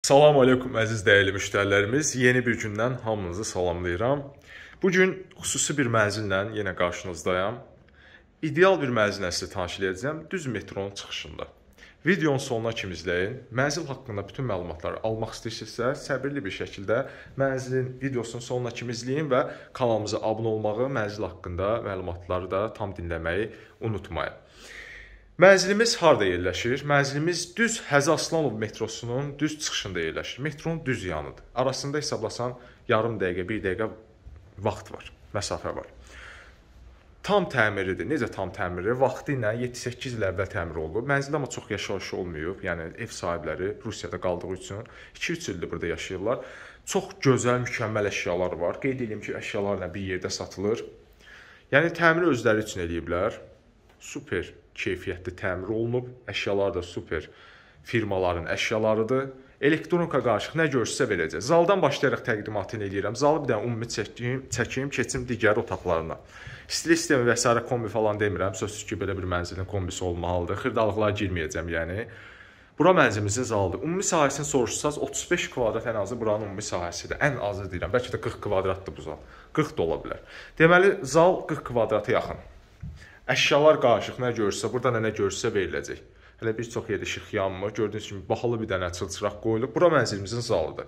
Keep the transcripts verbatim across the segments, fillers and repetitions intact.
Salam aleykum əziz dəyərli müştərilərimiz. Yeni bir gündən hamınızı salamlayıram. Bugün xüsusi bir mənzillə yenə qarşınızdayam. İdeal bir mənzillə sizə tanış edəcəm düz metronun çıxışında. Videonun sonuna kimi izləyin. Mənzil haqqında bütün məlumatları almaq istəyirsinizsə, səbirli bir şəkildə mənzilin videosunun sonuna kimi izləyin və kanalımıza abunə olmağı, mənzil haqqında məlumatları da tam dinləməyi unutmayın. Mənzilimiz harada yerləşir? Mənzilimiz düz Həzi Aslanov metrosunun düz çıxışında yerləşir. Metronun düz yanıdır. Arasında hesablasan yarım dəqiqə, bir dəqiqə vaxt var, məsafə var. Tam təmirlidir. Necə tam təmirli? Vaxtı ilə yeddi səkkiz il əvvəl təmir olunub. Mənzildə amma çox yaşayış olmayıb. Yəni ev sahibləri Rusiyada qaldığı üçün iki üç ildir burada yaşayırlar. Çox gözəl, mükəmməl əşyalar var. Qeyd edeyim ki, əşyalarla bir yerdə satılır. Yəni təmiri özləri üçün eləyiblər. Super keyfiyyətli təmir olunub. Əşyalar da super firmaların əşyalarıdır. Elektronika qarışıq nə görürsə verəcək. Zaldan başlayaraq təqdimatını eləyirəm. Zalı bir dənə ümumi çəkeyim, çəkeyim, keçim digər otaqlarına. İstili sistemi və s. kombi falan demirəm. Sözsüz ki, belə bir mənzilin kombisi olmalıdır. Xırdalıqlara girməyəcəm yəni. Bura mənzilimizin zalıdır. Ümumi sahəsini soruşsanız otuz beş kvadrat ən azı buranın ümumi sahəsidir. Ən azı deyirəm. Bəlkə də qırx kvadratdır bu zal. qırx da ola bilər. Deməli, zal qırx kvadrata yaxın. Əşyalar qarışıq, nə görürsə, burada nə görürsə veriləcək. Hələ bir çox yerdə işıq yanmır. Gördüyünüz kimi, baxılı bir dənə çılçıraq qoyulub. Bura mənzilimizin zalıdır.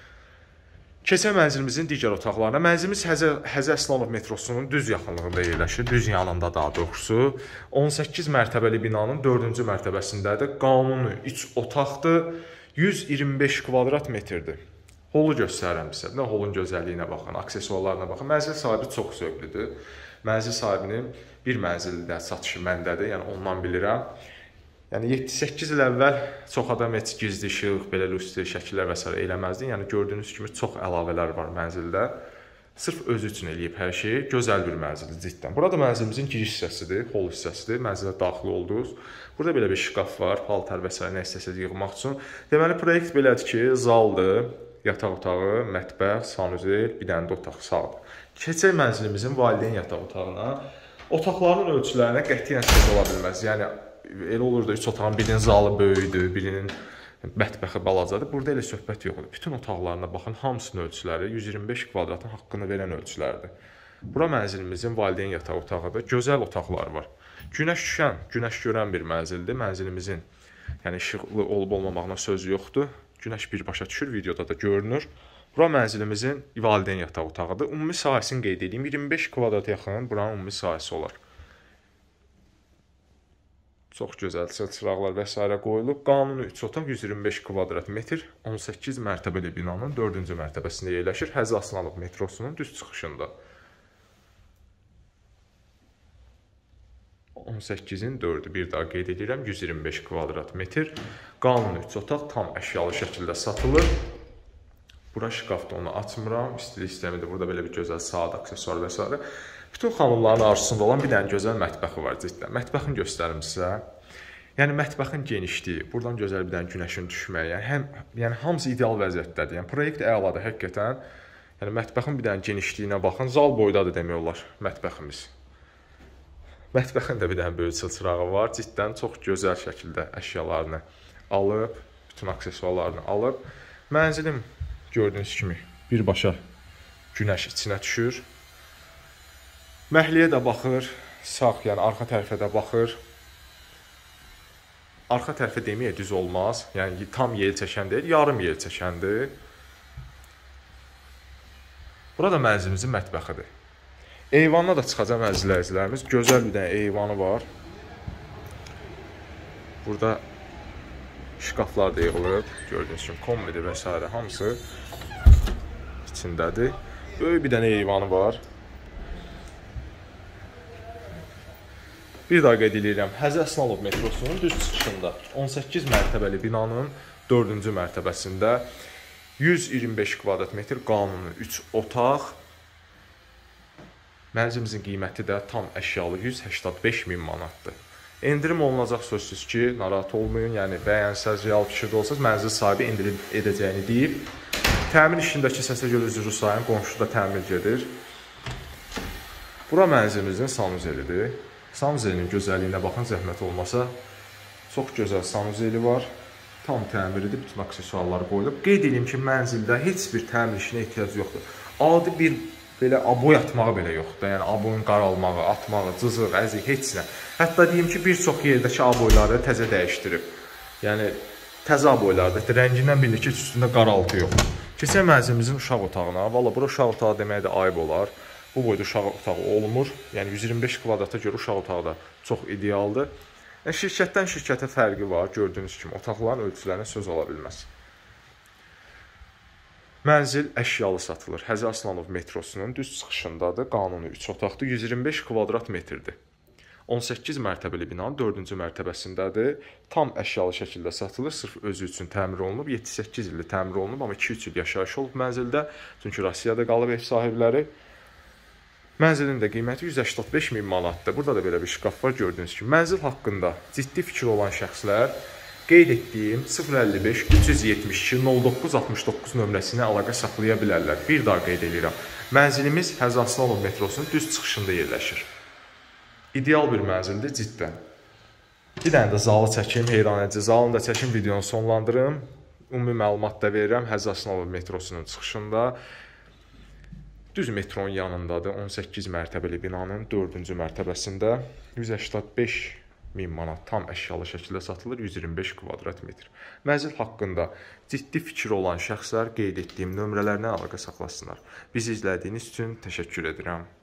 Keçən mənzilimizin digər otaqlarına. Mənzilimiz Həzi, Həzi Aslanov metrosunun düz yaxınlığında yerləşir. Düz yanında daha doğrusu. on səkkiz mərtəbəli binanın dördüncü mərtəbəsindədir. Qanuni üç otaqdır. yüz iyirmi beş kvadrat metrdir. Holu göstərirəm sizə. Nə holun gözəlliyinə baxın, aksesuarlarına baxın. Mənzil sahibi çox zövqlüdür. Mənzil sahibinin bir mənzildə satışı məndədir, yəni ondan bilirəm. Yəni yeddi səkkiz il əvvəl çox adam heç gizli işıq, belə lüstri şəkillər və s. eləməzdi. Yəni gördüyünüz kimi çox əlavələr var mənzildə. Sırf özü üçün eləyib hər şeyi. Gözəl bir mənzildir ciddən. Burada mənzilimizin giriş hissəsidir, hol hissəsidir. Mənzilə daxil oldunuz. Burada belə bir şkaf var, paltar və s. nə istəsəz yığmaq üçün. Deməli, proyekt belədir ki, zaldır, yataq otağı, mətbəx, sanuzel, bir dənə də otaq sağdır. Keçək mənzilimizin valideyn yataq otağına. Otaqların ölçülərinə qətiyyən söz ola bilməz. Yəni, elə olur da üç otağın birinin zalı böyüdür, birinin mətbəxi balacadır. Burada elə söhbət yoxdur. Bütün otaqlarına baxın, hamısının ölçüləri yüz iyirmi beş kvadratın haqqını verən ölçülərdir. Bura mənzilimizin valideyn yataq otağıdır. Gözəl otaqlar var. Günəş düşən, günəş görən bir mənzildir. Mənzilimizin yəni, işıqlı olub olmamağına söz yoxdur. Günəş birbaşa düşür, videoda da görünür. Bura mənzilimizin valideyn yataq otağıdır. Ümumi sahəsini qeyd edeyim. iyirmi beş kvadrat yaxın buranın ümumi sahəsi olar. Çox gözəl çılçıraqlar və s. qoyulub. Qanuni üç otaq yüz iyirmi beş kvadrat metr on səkkiz mərtəbəli binanın dördüncü mərtəbəsində yerləşir. Həzi Aslanov metrosunun düz çıxışında. on səkkizin dördü bir daha qeyd edirəm. yüz iyirmi beş kvadrat metr. Qanuni üç otaq tam əşyalı şəkildə satılır. Bura şkafda onu açmıram. İstili sistemidir. Burada belə bir gözəl saat, aksesuar və s. Bütün xanımların arzusunda olan bir dənə gözəl mətbəxi var ciddən. Mətbəxini göstərim sizə. Yəni, mətbəxin genişliyi, buradan gözəl bir dənə günəşin düşməyi, yəni, həm, yəni hamısı ideal vəziyyətdədir. Yəni, proyekt əladır həqiqətən. Yəni, mətbəxin bir dənə genişliyinə baxın. Zal boydadır demək olar mətbəximiz. Mətbəxin də bir dənə böyük çılçırağı var. Ciddən çox gözəl şəkildə əşyalarını alıb, bütün aksesuarlarını alıb. Mənzilim gördüyünüz kimi birbaşa günəş içinə düşür. Məhliyə də baxır, sağ, yəni arxa tərəfə də baxır. Arxa tərəfə deməyə düz olmaz, yəni tam yel çəkən deyil, yarım yel çəkəndir. Burada mənzilimizin mətbəxidir. Eyvanına da çıxacaq əzizlərimiz. Gözəl bir dənə eyvanı var. Burada şkaflar da yığılıb, gördüyünüz kimi kombidir və s. hamısı içindədir. Böyük bir dənə eyvanı var. Bir daha qeyd edirəm, Həzi Aslanov metrosunun düz çıxışında on səkkiz mərtəbəli binanın dördüncü mərtəbəsində yüz iyirmi beş kvadrat metr qanuni üç otaq. Mənzilimizin qiyməti də tam əşyalı yüz səksən beş min manatdır. Endirim olunacaq sözsüz ki, narahat olmayın. Yəni, bəyənsəz, real fikirdə olsanız, mənzil sahibi endirim edəcəyini deyib. Təmir işindəki səsə görə üzrü sayın, qonşuda təmir gedir. Bura mənzilimizin sanuzelidir. Sanuzelinin gözəlliyinə baxın, zəhmət olmasa. Çox gözəl sanuzeli var. tam təmirlidir, bütün aksesuarlar qoyulub. Qeyd edeyim ki, mənzildə heç bir təmir işinə ehtiyac yoxdur. Adi bir belə aboy atmağı belə yoxdur. Yəni aboyun qaralmağı, atmağı, cızıq, əzik, heç nə. Hətta deyim ki, bir çox yerdəki aboyları təzə dəyişdirib. Yəni təzə aboylarda rəngindən bilir ki, üstündə qaraltı yoxdur. Keçək mənzilimizin uşaq otağına. Valla bura uşaq otağı demək də ayıb olar. Bu boyda uşaq otağı olmur. Yəni yüz iyirmi beş kvadrata görə uşaq otağı da çox idealdır. Yəni, şirkətdən şirkətə fərqi var. Gördüyünüz kimi otaqların ölçülərinə söz ola bilməz. Mənzil əşyalı satılır. Həzi Aslanov metrosunun düz çıxışındadır. Qanuni üç otaqdır. yüz iyirmi beş kvadrat metrdir. on səkkiz mərtəbəli binanın dördüncü mərtəbəsindədir. Tam əşyalı şəkildə satılır. Sırf özü üçün təmir olunub. yeddi səkkiz ildir təmir olunub, amma iki üç il yaşayış olub mənzildə. Çünki Rusiyada qalıb ev sahibləri. Mənzilin də qiyməti yüz səksən beş min manatdır. Burada da belə bir şkaf var, gördüyünüz kimi. Mənzil haqqında ciddi fikir olan şəxslər qeyd etdiyim sıfır əlli beş üç yüz yetmiş iki nol doqquz altmış doqquz nömrəsinə əlaqə saxlaya bilərlər. Bir daha qeyd edirəm. Mənzilimiz Həzi Aslanov metrosunun düz çıxışında yerləşir. İdeal bir mənzildir ciddən. Bir dənə də zalı çəkim, heyranedici zalını da çəkim, videonu sonlandırım. Ümumi məlumat da verirəm. Həzi Aslanov metrosunun çıxışında. Düz metronun yanındadır. on səkkiz mərtəbəli binanın dördüncü mərtəbəsində yüz səksən beş min manat tam əşyalı şəkildə satılır. yüz iyirmi beş kvadrat metr. Mənzil haqqında ciddi fikir olan şəxslər qeyd etdiyim nömrələrlə əlaqə saxlasınlar. Bizi izlədiyiniz üçün təşəkkür edirəm.